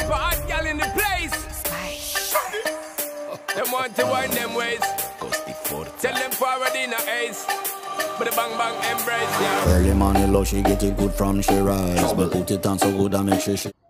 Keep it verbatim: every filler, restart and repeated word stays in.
wallpaper, hot girl in the place. Them want to wind them ways. Tell them forward in a ace. But the bang bang embrace, yeah. Early morning love, she get it good from she rise. But put it on so good I make sure she